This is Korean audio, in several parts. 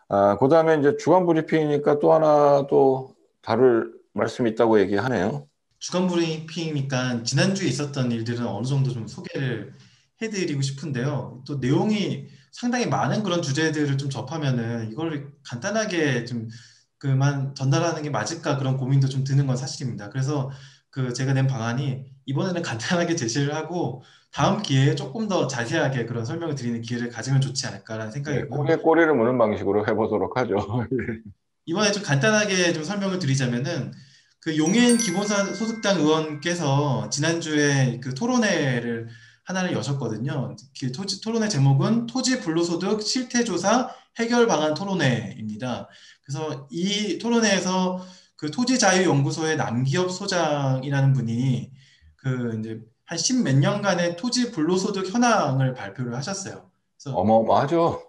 그다음에 이제 주간 브리핑이니까 또 하나 또 다룰 말씀이 있다고 얘기하네요. 주간 브리핑이니까 지난주에 있었던 일들은 어느 정도 좀 소개를 해드리고 싶은데요. 또 내용이 상당히 많은 그런 주제들을 좀 접하면은 이걸 간단하게 좀 그만 전달하는 게 맞을까 그런 고민도 좀 드는 건 사실입니다. 그래서 그 제가 낸 방안이 이번에는 간단하게 제시를 하고 다음 기회에 조금 더 자세하게 그런 설명을 드리는 기회를 가지면 좋지 않을까라는 네, 생각이고요. 꼬리에 꼬리를 무는 방식으로 해보도록 하죠. 이번에 좀 간단하게 좀 설명을 드리자면은 그 용인 기본소득당 의원께서 지난주에 그 토론회를 하나를 여셨거든요. 그 토론회 제목은 토지 불로소득 실태조사 해결 방안 토론회입니다. 그래서 이 토론회에서 그 토지자유연구소의 남기업 소장이라는 분이 그 이제 한 십 몇 년간의 토지 불로소득 현황을 발표를 하셨어요. 그래서 어마어마하죠.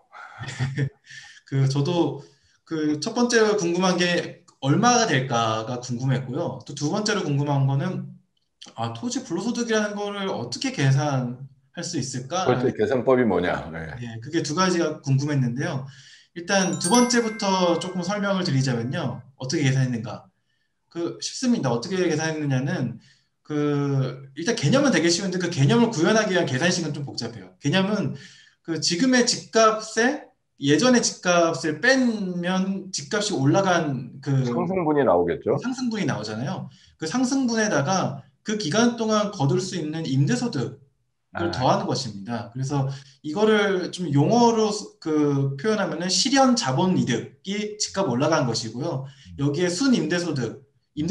그 저도 그 첫 번째로 궁금한 게 얼마가 될까가 궁금했고요. 또 두 번째로 궁금한 거는 토지 불로소득이라는 거를 어떻게 계산할 수 있을까라는 그렇죠. 계산법이 뭐냐. 네. 예, 그게 두 가지가 궁금했는데요. 일단 두 번째부터 조금 설명을 드리자면요. 어떻게 계산했는가? 그 쉽습니다. 어떻게 계산했느냐는 그 일단 개념은 되게 쉬운데 그 개념을 구현하기 위한 계산식은 좀 복잡해요. 개념은 그 지금의 집값에 예전의 집값을 빼면 집값이 올라간 그 상승분이 나오겠죠. 상승분이 나오잖아요. 그 상승분에다가 그 기간 동안 거둘 수 있는 임대소득을 아, 더하는 것입니다. 그래서 이거를 좀 용어로 그 표현하면은 실현 자본 이득이 집값 올라간 것이고요. 여기에 순임대소득,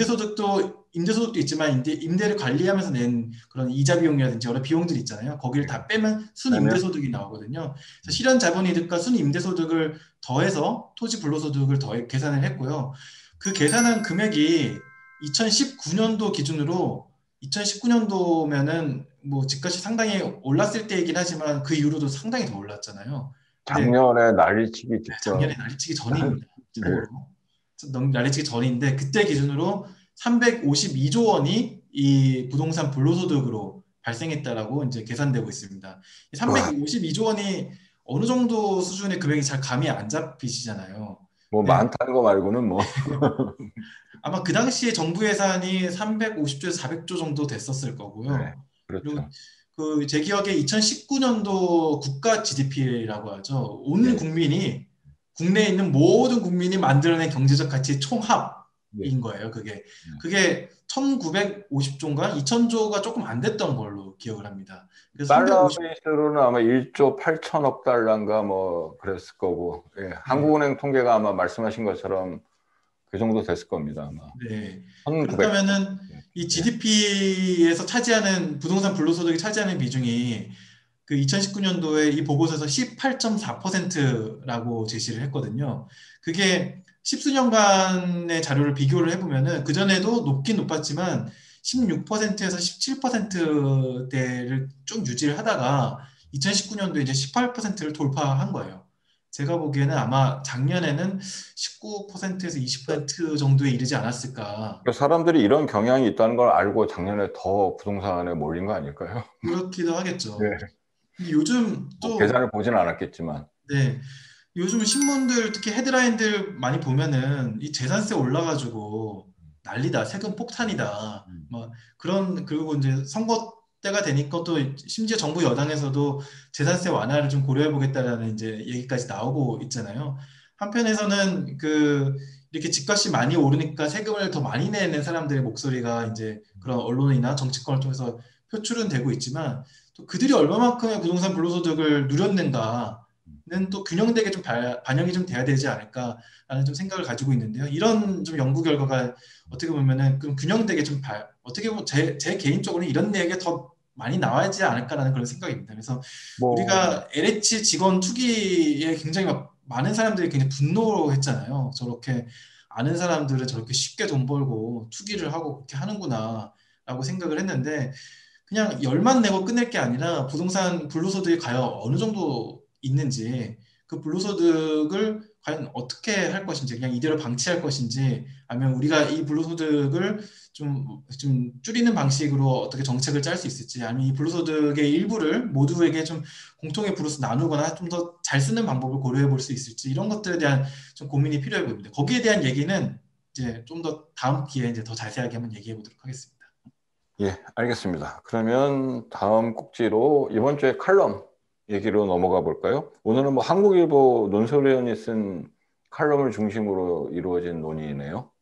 임대소득도 있지만 임대를 관리하면서 낸 그런 이자 비용이라든지 여러 비용들이 있잖아요. 거기를 다 빼면 네네. 순임대소득이 나오거든요. 그래서 실현 자본 이득과 순임대소득을 더해서 토지 불로소득을 더해 계산을 했고요. 그 계산한 금액이 2019년도 기준으로 2019년도면은 뭐 집값이 상당히 올랐을 때이긴 하지만 그 이후로도 상당히 더 올랐잖아요. 근데 작년에 난리치기 직전. 작년에 난리치기 전입니다. 네. 참고로. 난리치기 전인데 그때 기준으로 352조 원이 이 부동산 불로소득으로 발생했다라고 이제 계산되고 있습니다. 와, 352조 원이 어느 정도 수준의 금액이 잘 감이 안 잡히시잖아요. 뭐 네, 많다는 거 말고는 뭐. 아마 그 당시에 정부 예산이 350조에서 400조 정도 됐었을 네, 거고요. 그리고 그렇죠. 그 제 기억에 2019년도 국가 GDP라고 하죠. 온 예, 국민이 국내에 있는 모든 국민이 만들어낸 경제적 가치의 예. 총합인 거예요. 그게 1950조인가 2000조가 조금 안 됐던 걸로 기억을 합니다. 그래서 달러 350 베이스로는 아마 1조 8천억 달러인가 뭐 그랬을 거고, 예, 네. 한국은행 통계가 아마 말씀하신 것처럼 그 정도 됐을 겁니다, 아마. 네. 1,900조. 그렇다면은 이 예. GDP에서 차지하는 부동산 불로소득이 차지하는 비중이 그 2019년도에 이 보고서에서 18.4%라고 제시를 했거든요. 그게 십수년간의 자료를 비교를 해보면은 그전에도 높긴 높았지만 16%에서 17%대를 쭉 유지를 하다가 2019년도에 이제 18%를 돌파한 거예요. 제가 보기에는 아마 작년에는 19%에서 20% 정도에 이르지 않았을까. 사람들이 이런 경향이 있다는 걸 알고 작년에 더 부동산에 몰린 거 아닐까요? 그렇기도 하겠죠. 네. 근데 요즘 뭐 또, 계산을 보지는 않았겠지만. 네, 요즘 신문들 특히 헤드라인들 많이 보면은 이 재산세 올라가지고 난리다, 세금 폭탄이다, 음. 막 그런 그리고 이제 선거 때가 되니까 또 심지어 정부 여당에서도 재산세 완화를 좀 고려해 보겠다라는 이제 얘기까지 나오고 있잖아요. 한편에서는 그 이렇게 집값이 많이 오르니까 세금을 더 많이 내는 사람들의 목소리가 이제 그런 언론이나 정치권을 통해서 표출은 되고 있지만 또 그들이 얼마만큼의 부동산 불로소득을 누렸는가 는 또 균형되게 좀 반영이 좀 돼야 되지 않을까라는 좀 생각을 가지고 있는데요. 이런 좀 연구 결과가 어떻게 보면은 좀 균형되게 좀 어떻게 보면 제 개인적으로는 이런 얘기가 더 많이 나와야지 않을까라는 그런 생각입니다. 그래서 뭐, 우리가 LH 직원 투기에 굉장히 막 많은 사람들이 굉장히 분노했잖아요. 저렇게 아는 사람들은 저렇게 쉽게 돈 벌고 투기를 하고 그렇게 하는구나라고 생각을 했는데 그냥 열만 내고 끝낼 게 아니라 부동산 불로소득이 과연 어느 정도 있는지 그 불로소득을 과연 어떻게 할 것인지, 그냥 이대로 방치할 것인지, 아니면 우리가 이 불로소득을 좀 줄이는 방식으로 어떻게 정책을 짤 수 있을지, 아니면 이 불로소득의 일부를 모두에게 좀 공통의 불로소 나누거나 좀 더 잘 쓰는 방법을 고려해 볼 수 있을지, 이런 것들에 대한 좀 고민이 필요해 보입니다. 거기에 대한 얘기는 이제 좀 더 다음 기회에 이제 더 자세하게 한번 얘기해 보도록 하겠습니다. 예, 알겠습니다. 그러면 다음 꼭지로 이번 주에 칼럼 얘기로 넘어가 볼까요? 오늘은 뭐 한국일보 논설위원이 쓴 칼럼을 중심으로 이루어진 논의네요.